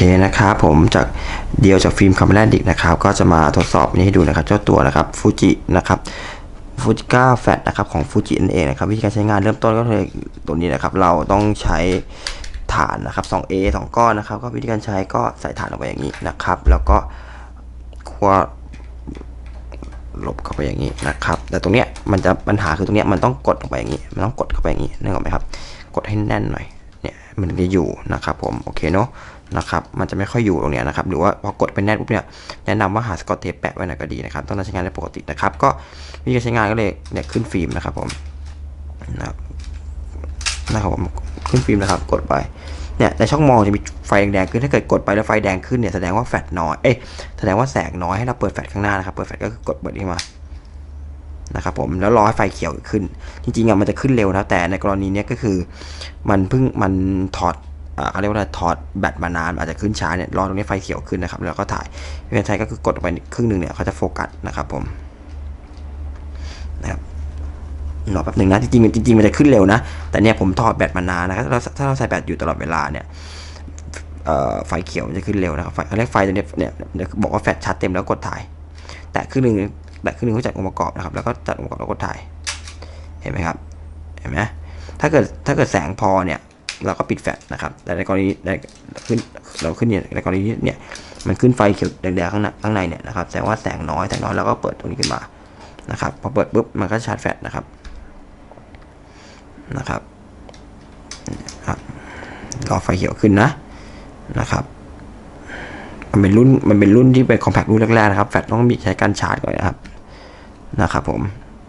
นะครับผมจากเดียวจากฟิล์มคาเมล่าดิกนะครับก็จะมาทดสอบนี้ให้ดูนะครับเจ้าตัวนะครับฟูจินะครับฟูจิก้าแฟตนะครับของฟูจินั่นเองนะครับวิธีการใช้งานเริ่มต้นก็คือตัวนี้นะครับเราต้องใช้ฐานนะครับ 2A 2 ก้อนนะครับก็วิธีการใช้ก็ใส่ฐานลงไปอย่างนี้นะครับแล้วก็คั่วลบเข้าไปอย่างนี้นะครับแต่ตรงเนี้ยมันจะปัญหาคือตรงเนี้ยมันต้องกดลงไปอย่างนี้มันต้องกดเข้าไปอย่างนี้นึกออกไหมครับกดให้แน่นหน่อยเนี่ยมันจะอยู่นะครับผมโอเคเนาะนะครับมันจะไม่ค่อยอยู่ตรงเนี้ยนะครับหรือว่าพอกดไปแน่นปุ๊บเนี่ยแนะนำว่าหาสกอตเทปแปะไว้หน่อยก็ดีนะครับต้องใช้งานได้ปกตินะครับก็วิธีการใช้งานก็เลยเนี่ยขึ้นฟิล์มนะครับผมนะครับผมขึ้นฟิล์มนะครับกดไปเนี่ยในช่องมองจะมีไฟแดงขึ้นถ้าเกิดกดไปแล้วไฟแดงขึ้นเนี่ยแสดงว่าแฟลชน้อยแสดงว่าแสงน้อยให้เราเปิดแฟลชข้างหน้านะครับเปิดแฟลชก็คือกดเปิดขึ้นมานะครับผมแล้วรอให้ไฟเขียวขึ้นจริงๆมันจะขึ้นเร็วนะแต่ในกรณีนี้ก็คือมันถอดเขาเรียกว่าถอดแบตมานานอาจจะขึ้นช้าเนี่ยรอตรงนี้ไฟเขียวขึ้นนะครับแล้วก็ถ่ายวิธีใช้ก็คือกดไปครึ่งหนึ่งเนี่ยเขาจะโฟกัสนะครับผมนะครับรอแป๊บหนึ่งนะจริงๆมันจะขึ้นเร็วนะแต่เนี่ยผมถอดแบตมานานนะครับถ้าเราใส่แบตอยู่ตลอดเวลาเนี่ยไฟเขียวมันจะขึ้นเร็วนะครับเขาเรียกไฟตัวนี้เนี่ยบอกว่าแฟลชชาร์จเต็มแล้วกดถ่ายแต่ครึ่งหนึ่งเขาจัดองค์ประกอบนะครับแล้วก็จัดองค์ประกอบแล้วกดถ่ายเห็นไหมครับเห็นไหมถ้าเกิดแสงพอเนี่ยเราก็ปิดแฟลชนะครับแต่ในกรณีเราขึ้นเนี่ยในกรณีเนี่ยมันขึ้นไฟเขียวแดงๆข้างในเนี่ยนะครับแสดงว่าแสงน้อยเราก็เปิดตรงนี้ขึ้นมานะครับพอเปิดปุ๊บมันก็ชาร์จแฟลชนะครับรอไฟเขียวขึ้นนะครับมันเป็นรุ่นที่เป็นคอมแพครุ่นแรกๆนะครับแฟลชต้องมีใช้การชาร์จก่อนนะครับผม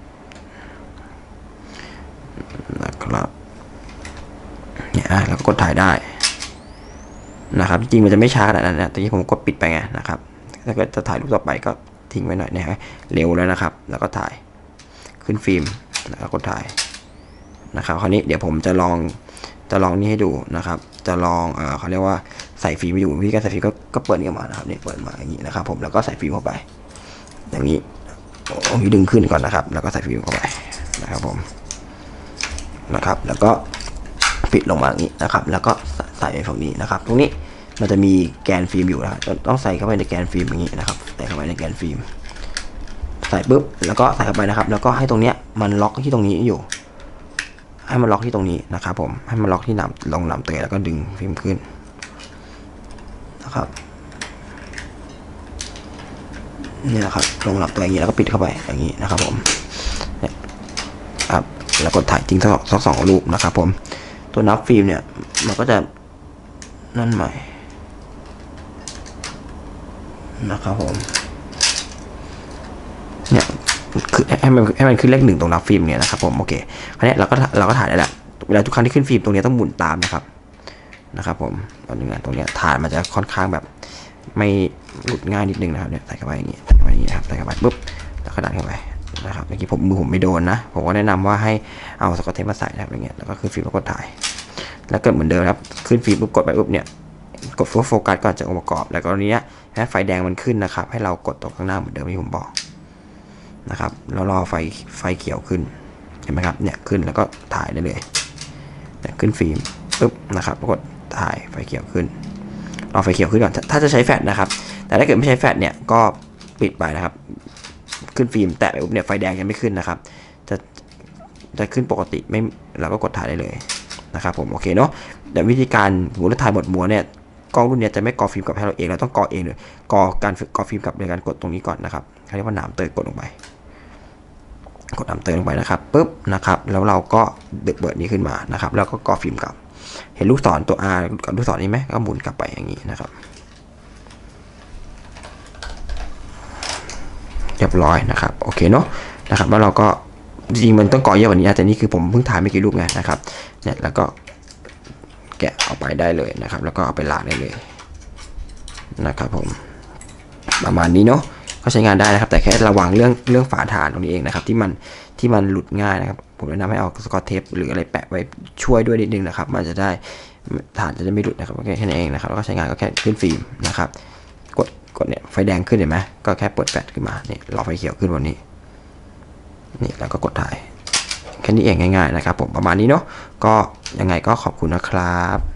นะครับเนี่ยแล้วก็กดถ่ายได้นะครับจริงๆมันจะไม่ช้าขนาดนั้นนะตอนนี้ผมกดปิดไปไงนะครับถ้าเกิดจะถ่ายรูปต่อไปก็ทิ้งไว้หน่อยนะฮะเร็วแล้วนะครับแล้วก็ถ่ายขึ้นฟิล์มแล้วกดถ่ายนะครับคราวนี้เดี๋ยวผมจะลองนี่ให้ดูนะครับจะลองเขาเรียกว่าใส่ฟิล์มอยู่วิธีการใส่ฟิล์มก็เปิดนี่ออกมานะครับเนี่ยเปิดมาอย่างนี้นะครับผมแล้วก็ใส่ฟิล์มเข้าไปอย่างนี้ดึงขึ้นก่อนนะครับแล้วก็ใส่ฟิล์มเข้าไปนะครับผมนะครับแล้วก็ปิดลงมาอย่างนี้นะครับแล้วก็ใส่ไปฝั่งนี้นะครับตรงนี้มันจะมีแกนฟิล์มอยู่นะครับต้องใส่เข้าไปในแกนฟิล์มอย่างนี้นะครับใส่เข้าไปในแกนฟิล์มใส่ปุ๊บแล้วก็ใส่เข้าไปนะครับแล้วก็ให้ตรงเนี้ยมันล็อกที่ตรงนี้อยู่ให้มันล็อกที่ตรงนี้นะครับผมให้มันล็อกที่ลงลำเตยแล้วก็ดึงฟิล์มขึ้นนะครับนี่นะครับลงลำตัวอย่างนี้แล้วก็ปิดเข้าไปอย่างนี้นะครับผมครับแล้วกดถ่ายจริงสัก2 รูปนะครับผมตัวนับฟิล์มเนี่ยมันก็จะนั่นใหม่นะครับผมเนี่ยคือให้มันขึ้นเลข 1ตรงนับฟิล์มเนี่ยนะครับผมโอเคคราวนี้เราก็ถ่ายได้แล้วเวลาทุกครั้งที่ขึ้นฟิล์มตรงนี้ต้องหมุนตามนะครับผมตอนนี้ตรงนี้ฐานมันจะค่อนข้างแบบไม่หลุดง่ายนิดนึงนะครับเนี่ยใส่เข้าไปอย่างนี้นะครับใส่เข้าไปปุ๊บแล้วก็ดันเข้าไปนะครับเมื่อกี้มือผมไม่โดนนะผมก็แนะนำว่าให้เอาสกอตเทปมาใส่นะครับอย่างเงี้ยแล้วก็ขึ้นฟิล์มแล้วกดถ่ายแล้วเกิดเหมือนเดิมครับขึ้นฟิล์มปุ๊บกดไปปุ๊บเนี่ยกดโฟกัสก่อนจากองค์ประกอบแล้วก็นี้ให้ไฟแดงมันขึ้นนะครับให้เรากดตรงข้างหน้าเหมือนเดิมที่ผมบอกนะครับแล้วรอไฟเขียวขึ้นเห็นไหมครับเนี่ยขึ้นแล้วก็ถ่ายได้เลยขึ้นฟิล์มปุ๊บนะครับกดถ่ายไฟเขียวขึ้นรอไฟเขียวขึ้นก่อนถ้าจะใช้แฟลชนะครับแต่ถ้าเกิดไม่ใช้แฟลชเนี่ยก็ปิดไปนะครับขึ้นฟิล์มแตะไปปุ๊บเนี่ยไฟแดงยังไม่ขึ้นนะครับจะขึ้นปกติไม่เราก็กดถ่ายได้เลยนะครับผมโอเคเนาะแต่วิธีการหัวถ่ายหมดม้วนเนี่ยกล้องรุ่นนี้จะไม่กอฟิล์มกับให้เราเองเราต้องกอเองเลยกอฟิล์มกับโดยการกดตรงนี้ก่อนนะครับเขาเรียกว่าหนามเตยกดลงไปนะครับปุ๊บนะครับแล้วเราก็ดึกเบิร์ดนี้ขึ้นมานะครับแล้วก็กอฟิล์มกับเห็นลูกศรตัว R กับลูกศรนี้ไหมก็หมุนกลับไปอย่างนี้นะครับเรียบร้อยนะครับโอเคเนาะนะครับแล้วเราก็จริงมันต้องก่อเยอะกว่านี้แต่นี่คือผมเพิ่งถ่ายไม่กี่รูปไงนะครับเนี่ยแล้วก็แกะเอาไปได้เลยนะครับแล้วก็เอาไปล้างได้เลยนะครับผมประมาณนี้เนาะก็ใช้งานได้นะครับแต่แค่ระวังเรื่องฝาฐานตรงนี้เองนะครับที่มันหลุดง่ายนะครับผมแนะนำให้เอาสกอตเทปหรืออะไรแปะไว้ช่วยด้วยนิดนึงนะครับมันจะได้ฐานจะไม่หลุดนะครับแค่นั้นเองนะครับแล้วก็ใช้งานก็แค่ขึ้นฟิล์มนะครับกดเนี่ยไฟแดงขึ้นเห็นไหมก็แค่เปิดแฟลชขึ้นมาเนี่ยรอไฟเขียวขึ้นวันนี้นี่แล้วก็กดถ่ายแค่นี้เองง่ายๆนะครับผมประมาณนี้เนาะก็ยังไงก็ขอบคุณนะครับ